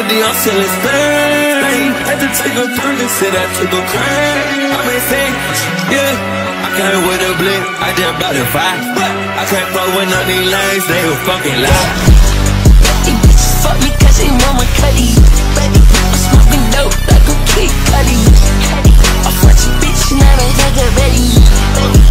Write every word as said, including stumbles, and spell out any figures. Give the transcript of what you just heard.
D, I'm still in Spain. Had to take a turn and said I took a crack. I'm insane, yeah. I came with a blink, I just bought a five. I can't fuck with none of these lanes, they a fucking lie. These bitches fuck me cause they want my cutty. Baby, I'm smoking dope like a Kid Cudi. I fuck your bitch and I don't take it ready.